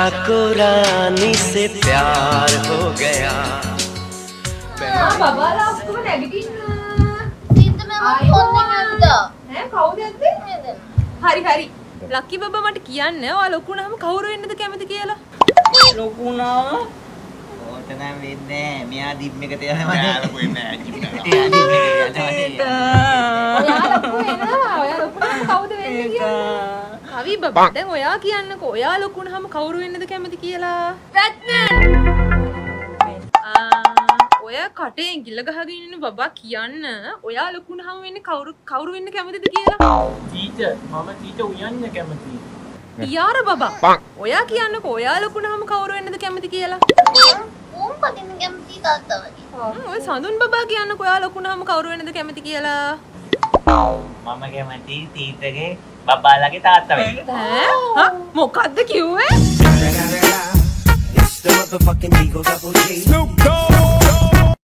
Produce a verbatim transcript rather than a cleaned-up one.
को रानी से प्यार हो गया। हाँ बाबा ला उसको नेगेटिव तीन में मत खोलने में अंदर हैं खाओ देते हरी हरी ලක්කි බබා මට කියන්න ඔයා ලොකු වුණාම කවුරු වෙන්නද කැමති කියලා ලොකු වුණාම ඕක නම් වෙන්නේ මෙයා දිම් එකට යනවා නේ ලොකු වෙන්නේ නැහැ දිම් එකට ඔයා ලොකු වෙනවා ඔයා ලොකු වුණාම කවුද වෙන්නේ කියලා කවි බබා දැන් ඔයා කියන්නකෝ ඔයා ලොකු වුණාම කවුරු වෙන්නද කැමති කියලා බැට්මන් ආ ඔයා කටේ ඇඟිල්ල ගහගෙන ඉන්න බබා කියන්න ඔයා ලොකු වුණාම වෙන්නේ කවුරු කවුරු වෙන්න කැමතිද කියලා ටීචර් මම ටීචර් උයන්න කැමතියි යාර බබා ඔයා කියන්නකෝ ඔයා ලොකු වුණාම කවුරු වෙන්නද කැමති කියලා උන් පදින්න කැමති තාත්තා වගේ ඔය සඳුන් බබා කියන්නකෝ ඔයා ලොකු වුණාම කවුරු වෙන්නද කැමති කියලා මම කැමති ටීචර්ගේ බබාලාගේ තාත්තා වෙන්න ඈ හා මොකද්ද කිව්වේ It's the motherfucking Eagle Double G. Snoop Dogg.